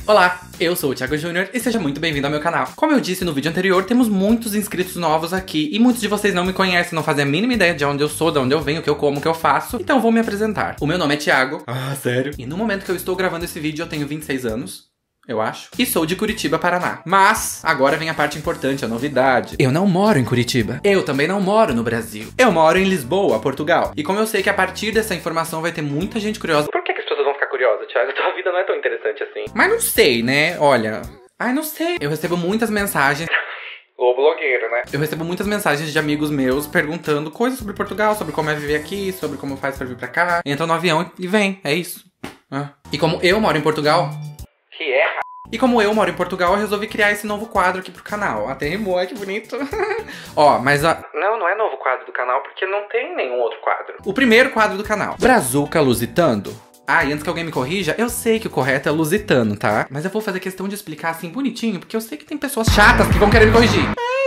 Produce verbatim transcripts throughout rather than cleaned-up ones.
Olá, eu sou o Thiago Júnior e seja muito bem-vindo ao meu canal. Como eu disse no vídeo anterior, temos muitos inscritos novos aqui e muitos de vocês não me conhecem, não fazem a mínima ideia de onde eu sou, de onde eu venho, o que eu como, o que eu faço. Então vou me apresentar. O meu nome é Thiago. Ah, sério? E no momento que eu estou gravando esse vídeo eu tenho vinte e seis anos. Eu acho. E sou de Curitiba, Paraná. Mas, agora vem a parte importante, a novidade. Eu não moro em Curitiba. Eu também não moro no Brasil. Eu moro em Lisboa, Portugal. E como eu sei que a partir dessa informação vai ter muita gente curiosa... Por que, que as pessoas vão ficar curiosas, Thiago? Tua vida não é tão interessante assim. Mas não sei, né? Olha... Ai, não sei. Eu recebo muitas mensagens... O blogueiro, né? Eu recebo muitas mensagens de amigos meus perguntando coisas sobre Portugal, sobre como é viver aqui, sobre como faz pra vir pra cá. Entra no avião e vem. É isso. Ah. E como eu moro em Portugal... Que é? E como eu moro em Portugal, eu resolvi criar esse novo quadro aqui pro canal. Até rimou, que bonito. Ó, mas a... Não, não é novo quadro do canal, porque não tem nenhum outro quadro. O primeiro quadro do canal. Brazuca Lusitando. Ah, e antes que alguém me corrija, eu sei que o correto é lusitano, tá? Mas eu vou fazer questão de explicar assim bonitinho, porque eu sei que tem pessoas chatas que vão querer me corrigir.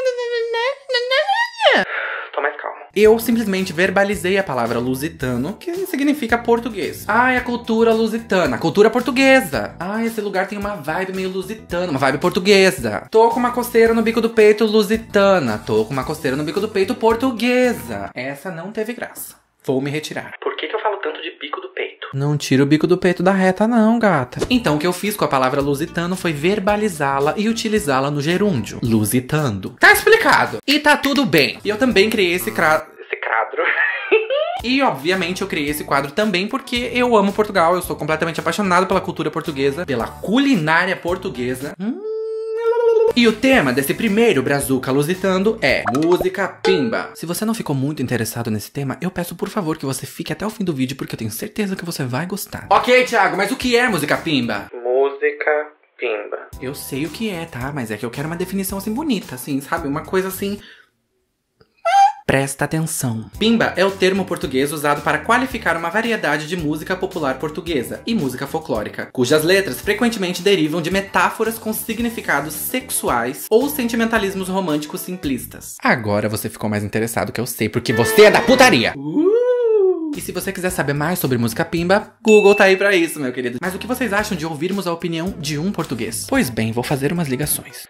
Tô mais calmo. Eu simplesmente verbalizei a palavra lusitano, que significa português. Ai, a cultura lusitana, a cultura portuguesa. Ai, esse lugar tem uma vibe meio lusitana, uma vibe portuguesa. Tô com uma coceira no bico do peito lusitana. Tô com uma coceira no bico do peito portuguesa. Essa não teve graça. Vou me retirar. Por que que eu falo tanto de bico do peito? Não tira o bico do peito da reta não, gata. Então, o que eu fiz com a palavra lusitano foi verbalizá-la e utilizá-la no gerúndio. Lusitando. Tá explicado. E tá tudo bem. E eu também criei esse cra... Esse quadro. E, obviamente, eu criei esse quadro também porque eu amo Portugal. Eu sou completamente apaixonado pela cultura portuguesa, pela culinária portuguesa. Hum... E o tema desse primeiro Brazuca Lusitando é música pimba. Se você não ficou muito interessado nesse tema, eu peço por favor que você fique até o fim do vídeo, porque eu tenho certeza que você vai gostar. Ok, Thiago, mas o que é música pimba? Música pimba. Eu sei o que é, tá? Mas é que eu quero uma definição assim bonita, assim, sabe? Uma coisa assim... Presta atenção. Pimba é o termo português usado para qualificar uma variedade de música popular portuguesa e música folclórica, cujas letras frequentemente derivam de metáforas com significados sexuais ou sentimentalismos românticos simplistas. Agora você ficou mais interessado, que eu sei, porque você é da putaria! Uh! E se você quiser saber mais sobre música pimba, Google tá aí pra isso, meu querido. Mas o que vocês acham de ouvirmos a opinião de um português? Pois bem, vou fazer umas ligações.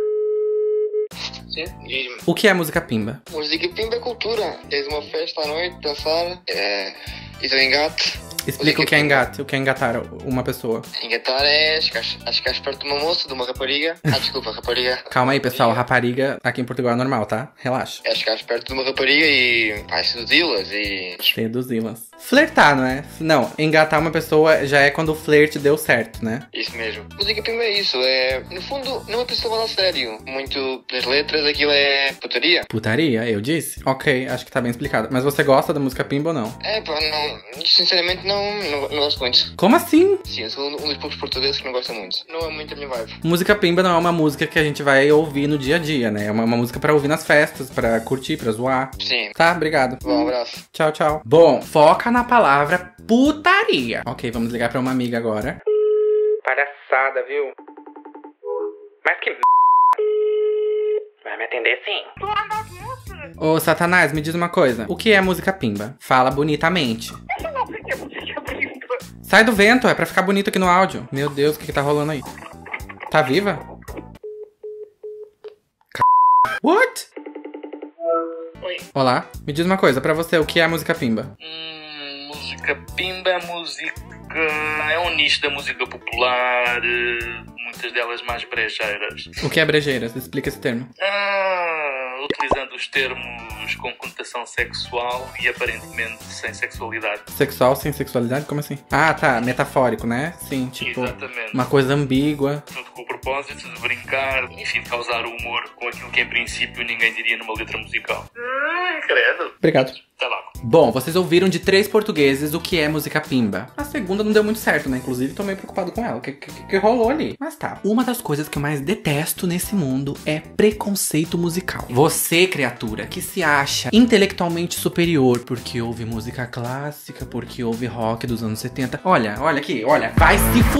Sim, diz-me. O que é música pimba? Música pimba é cultura. Tens uma festa à noite, dançar, é... isso é engate. Explica o que é engate, o que é engatar uma pessoa. Engatar é chegar perto de uma moça, de uma rapariga. Ah, desculpa, rapariga. Calma aí, pessoal, rapariga aqui em Portugal é normal, tá? Relaxa. É chegar perto de uma rapariga e... vai seduzi-las e... Seduzi-las. Flertar, não é? Não, engatar uma pessoa já é quando o flerte deu certo, né? Isso mesmo. Música pimba é isso, é... no fundo, não é para se levar a sério. Muito das letras, aquilo é putaria. Putaria, eu disse? Ok, acho que tá bem explicado. Mas você gosta da música pimba ou não? É, pá, não... sinceramente não, não, não gosto muito. Como assim? Sim, eu sou um dos poucos portugueses que não gosta muito. Não é muito a minha vibe. Música pimba não é uma música que a gente vai ouvir no dia a dia, né? É uma, uma música pra ouvir nas festas, pra curtir, pra zoar. Sim. Tá, obrigado. Bom, um abraço. Tchau, tchau. Bom, foca na palavra putaria. Ok, vamos ligar pra uma amiga agora. Palhaçada, viu? Mas que... vai me atender sim. Ô, Satanás, me diz uma coisa. O que é música pimba? Fala bonitamente. Eu não sei o que é música pimba. Sai do vento, é pra ficar bonito aqui no áudio. Meu Deus, o que que tá rolando aí? Tá viva? C... What? Oi. Olá, me diz uma coisa, pra você, o que é música pimba? Hum, música pimba, música... é um nicho da música popular, muitas delas mais brejeiras. O que é brejeiras? Explica esse termo. Ah, utilizando os termos com conotação sexual e aparentemente sem sexualidade. Sexual sem sexualidade? Como assim? Ah, tá, metafórico, né? Sim, tipo, exatamente. Uma coisa ambígua. Tudo com o propósito de brincar, enfim, de causar humor com aquilo que em princípio ninguém diria numa letra musical. Ai, credo. Obrigado. Tá lá. Bom, vocês ouviram de três portugueses o que é música pimba. A segunda não deu muito certo, né? Inclusive, tô meio preocupado com ela. O que, que, que rolou ali? Mas tá. Uma das coisas que eu mais detesto nesse mundo é preconceito musical. Você, criatura, que se acha intelectualmente superior porque ouve música clássica, porque ouve rock dos anos setenta. Olha, olha aqui, olha. Vai se f...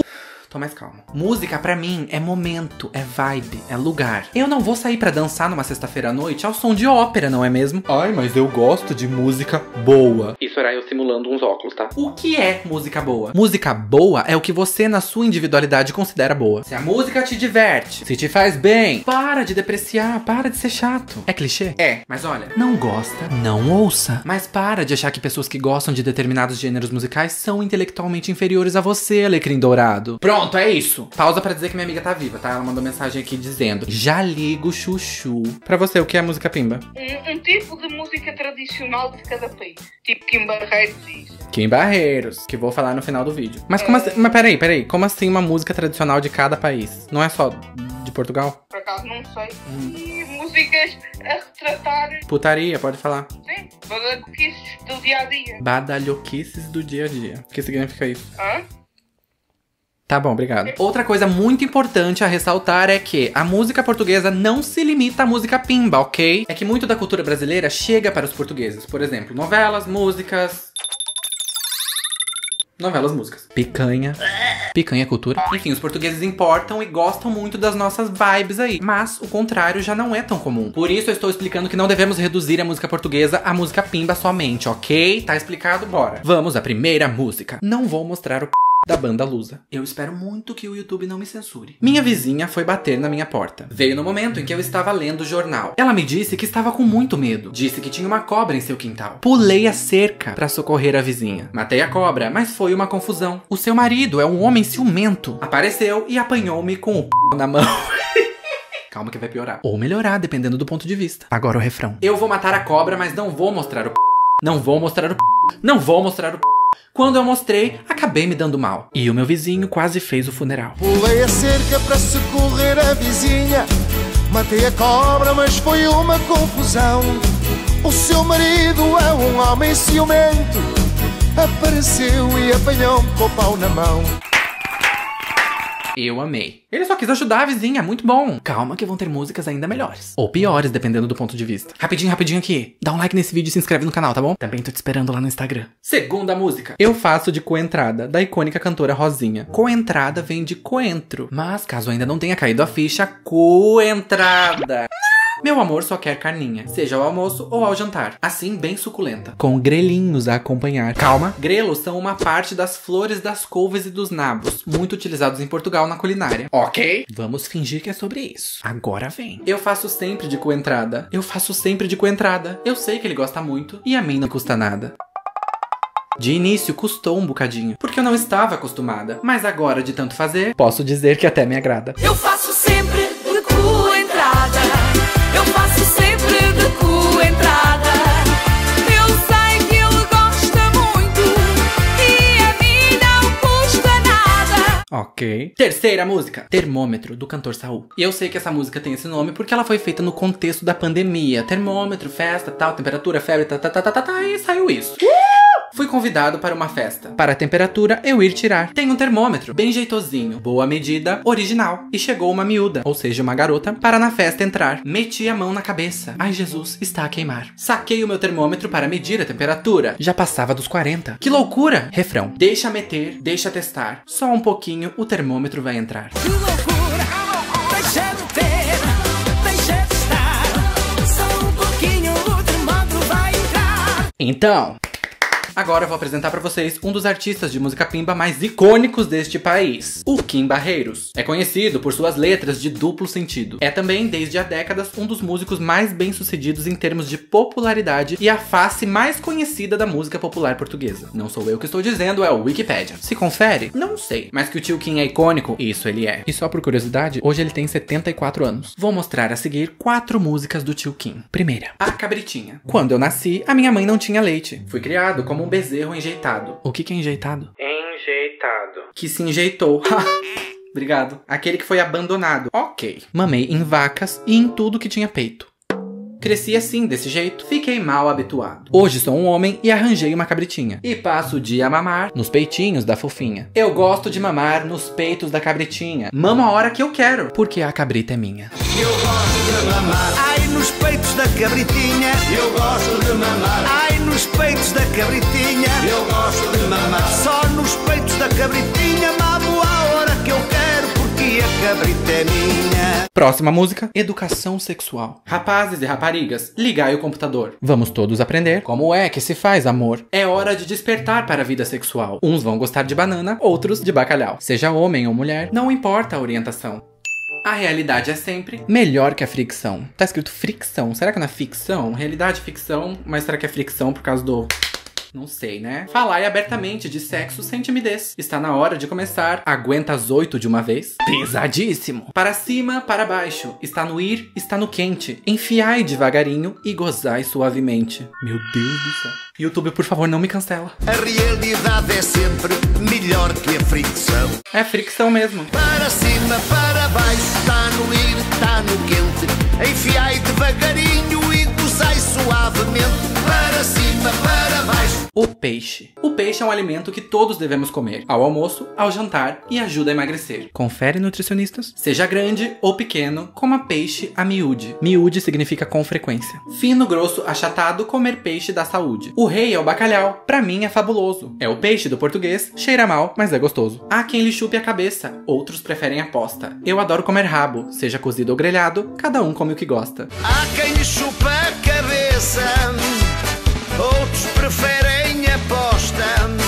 Tô mais calmo. Música, pra mim, é momento, é vibe, é lugar. Eu não vou sair pra dançar numa sexta-feira à noite ao som de ópera, não é mesmo? Ai, mas eu gosto de música boa. Isso era eu simulando uns óculos, tá? O que é música boa? Música boa é o que você, na sua individualidade, considera boa. Se a música te diverte, se te faz bem, para de depreciar, para de ser chato. É clichê? É. Mas olha, não gosta, não ouça. Mas para de achar que pessoas que gostam de determinados gêneros musicais são intelectualmente inferiores a você, alecrim dourado. Pronto, é isso. Pausa pra dizer que minha amiga tá viva, tá? Ela mandou mensagem aqui dizendo: já ligo chuchu. Pra você, o que é música pimba? Um, um tipo de música tradicional de cada país. Tipo Kim Barreiros e isso. Kim Barreiros, que vou falar no final do vídeo. Mas como é... assim? Mas peraí, peraí. Como assim uma música tradicional de cada país? Não é só de Portugal? Por acaso não sei. Hum. E músicas a retratar... Putaria, pode falar. Sim, badalhoquices do dia a dia. Badalhoquices do dia a dia. O que significa isso? Hã? Tá bom, obrigado. Outra coisa muito importante a ressaltar é que a música portuguesa não se limita à música pimba, ok? É que muito da cultura brasileira chega para os portugueses. Por exemplo, novelas, músicas... Novelas, músicas. Picanha. Picanha é cultura. Enfim, os portugueses importam e gostam muito das nossas vibes aí. Mas o contrário já não é tão comum. Por isso eu estou explicando que não devemos reduzir a música portuguesa à música pimba somente, ok? Tá explicado? Bora. Vamos à primeira música. Não vou mostrar o p... da banda Lusa. Eu espero muito que o YouTube não me censure. Minha vizinha foi bater na minha porta. Veio no momento em que eu estava lendo o jornal. Ela me disse que estava com muito medo. Disse que tinha uma cobra em seu quintal. Pulei a cerca para socorrer a vizinha. Matei a cobra, mas foi uma confusão. O seu marido é um homem ciumento. Apareceu e apanhou-me com o p... na mão. Calma que vai piorar. Ou melhorar, dependendo do ponto de vista. Agora o refrão. Eu vou matar a cobra, mas não vou mostrar o p... Não vou mostrar o p... Não vou mostrar o p... Quando eu mostrei, acabei me dando mal. E o meu vizinho quase fez o funeral. Pulei a cerca para socorrer a vizinha. Matei a cobra, mas foi uma confusão. O seu marido é um homem ciumento. Apareceu e apanhou-me com o pau na mão. Eu amei. Ele só quis ajudar a vizinha, muito bom. Calma que vão ter músicas ainda melhores. Ou piores, dependendo do ponto de vista. Rapidinho, rapidinho aqui. Dá um like nesse vídeo e se inscreve no canal, tá bom? Também tô te esperando lá no Instagram. Segunda música. Eu faço de coentrada, da icônica cantora Rosinha. Coentrada vem de coentro. Mas, caso ainda não tenha caído a ficha, coentrada. Meu amor só quer carninha, seja ao almoço ou ao jantar. Assim, bem suculenta. Com grelhinhos a acompanhar. Calma. Grelos são uma parte das flores das couves e dos nabos, muito utilizados em Portugal na culinária. Ok? Vamos fingir que é sobre isso. Agora vem. Eu faço sempre de coentrada. Eu faço sempre de coentrada. Eu sei que ele gosta muito e a mim não custa nada. De início custou um bocadinho, porque eu não estava acostumada. Mas agora, de tanto fazer, posso dizer que até me agrada. Eu faço sempre de coentrada. Eu faço sempre de coentrada. Eu sei que ele gosta muito e a mim não custa nada. Ok. Terceira música. Termômetro, do cantor Saul. E eu sei que essa música tem esse nome porque ela foi feita no contexto da pandemia. Termômetro, festa, tal, temperatura, febre, tá, tá, tá, tá, tá, tá, e saiu isso. Uh! Fui convidado para uma festa. Para a temperatura, eu ir tirar. Tem um termômetro, bem jeitosinho, boa medida, original. E chegou uma miúda, ou seja, uma garota, para na festa entrar. Meti a mão na cabeça. Ai, Jesus, está a queimar. Saquei o meu termômetro para medir a temperatura. Já passava dos quarenta. Que loucura! Refrão. Deixa meter, deixa testar. Só um pouquinho, o termômetro vai entrar. Que loucura! Deixa meter, deixa testar. Só um pouquinho, o termômetro vai entrar. Então... Agora eu vou apresentar pra vocês um dos artistas de música pimba mais icônicos deste país, o Kim Barreiros. É conhecido por suas letras de duplo sentido. É também, desde há décadas, um dos músicos mais bem-sucedidos em termos de popularidade e a face mais conhecida da música popular portuguesa. Não sou eu que estou dizendo, é o Wikipedia. Se confere? Não sei. Mas que o tio Kim é icônico? Isso ele é. E só por curiosidade, hoje ele tem setenta e quatro anos. Vou mostrar a seguir quatro músicas do tio Kim. Primeira, A Cabritinha. Quando eu nasci, a minha mãe não tinha leite. Fui criado como um bezerro enjeitado. O que que é enjeitado? Enjeitado. Que se enjeitou. Obrigado. Aquele que foi abandonado. Ok. Mamei em vacas e em tudo que tinha peito. Cresci assim, desse jeito. Fiquei mal habituado. Hoje sou um homem e arranjei uma cabritinha. E passo o dia a mamar nos peitinhos da fofinha. Eu gosto de mamar nos peitos da cabritinha. Mamo a hora que eu quero, porque a cabrita é minha. Eu gosto de mamar. Ai, nos peitos da cabritinha. Eu gosto de mamar. Ai, nos peitos da cabritinha. Eu gosto de mamar. Só nos peitos da cabritinha mamo a hora que eu quero. é minha. Próxima música, educação sexual. Rapazes e raparigas, ligai o computador. Vamos todos aprender como é que se faz amor. É hora de despertar para a vida sexual. Uns vão gostar de banana, outros de bacalhau. Seja homem ou mulher, não importa a orientação. A realidade é sempre melhor que a fricção. Tá escrito fricção. Será que não é ficção? Realidade é ficção, mas será que é fricção por causa do... Não sei, né? Falai abertamente de sexo sem timidez. Está na hora de começar. Aguenta as oito de uma vez? Pesadíssimo. Para cima, para baixo. Está no ir, está no quente. Enfiai devagarinho e gozai suavemente. Meu Deus do céu. YouTube, por favor, não me cancela. A realidade é sempre melhor que a fricção. É fricção mesmo. Para cima, para baixo, está no ir, está no quente. Enfiai devagarinho e gozai suavemente. Para cima, para baixo. O peixe. O peixe é um alimento que todos devemos comer. Ao almoço, ao jantar e ajuda a emagrecer. Confere, nutricionistas. Seja grande ou pequeno, coma peixe a miúde. Miúde significa com frequência. Fino, grosso, achatado, comer peixe dá saúde. O rei é o bacalhau. Pra mim é fabuloso. É o peixe do português, cheira mal, mas é gostoso. Há quem lhe chupe a cabeça, outros preferem a posta. Eu adoro comer rabo, seja cozido ou grelhado, cada um come o que gosta. Há quem lhe chupa a cabeça, outros preferem a posta.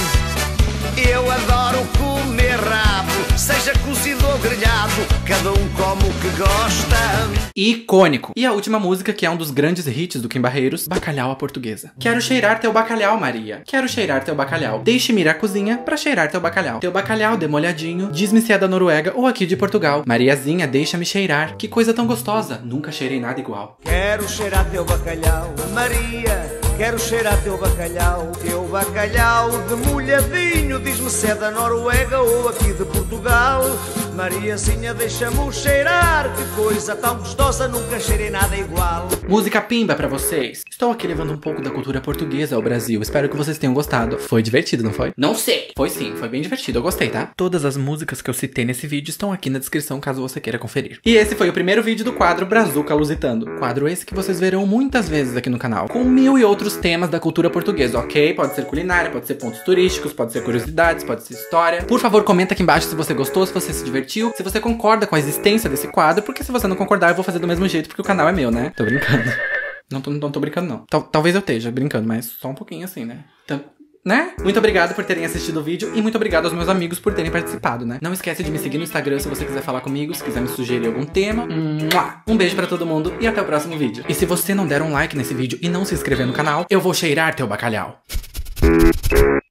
Eu adoro comer rabo, seja cozido ou grelhado, cada um come o que gosta. Icônico. E a última música, que é um dos grandes hits do Kim Barreiros, Bacalhau à Portuguesa. Quero cheirar teu bacalhau, Maria. Quero cheirar teu bacalhau. Deixe-me ir à cozinha pra cheirar teu bacalhau. Teu bacalhau demolhadinho, diz-me se é da Noruega ou aqui de Portugal. Mariazinha, deixa-me cheirar. Que coisa tão gostosa, nunca cheirei nada igual. Quero cheirar teu bacalhau, Maria. Quero cheirar teu bacalhau, teu bacalhau demolhadinho. Diz-me se é da Noruega ou aqui de Portugal. Mariazinha, deixa-me cheirar. Que coisa tão gostosa, nunca cheirei nada igual. Música pimba pra vocês. Estou aqui levando um pouco da cultura portuguesa ao Brasil. Espero que vocês tenham gostado. Foi divertido, não foi? Não sei. Foi sim, foi bem divertido. Eu gostei, tá? Todas as músicas que eu citei nesse vídeo estão aqui na descrição, caso você queira conferir. E esse foi o primeiro vídeo do quadro Brazuca Lusitando. Quadro esse que vocês verão muitas vezes aqui no canal, com mil e outros temas da cultura portuguesa, ok? Pode ser culinária, pode ser pontos turísticos, pode ser curiosidades, pode ser história. Por favor, comenta aqui embaixo se você gostou, se você se divertiu, se você concorda com a existência desse quadro, porque se você não concordar, eu vou fazer do mesmo jeito, porque o canal é meu, né? Tô brincando. Não tô, não tô brincando, não. Tal, talvez eu esteja brincando, mas só um pouquinho assim, né? Então, né? Muito obrigado por terem assistido o vídeo e muito obrigado aos meus amigos por terem participado, né? Não esquece de me seguir no Instagram se você quiser falar comigo, se quiser me sugerir algum tema. Um beijo pra todo mundo e até o próximo vídeo. E se você não der um like nesse vídeo e não se inscrever no canal, eu vou cheirar teu bacalhau.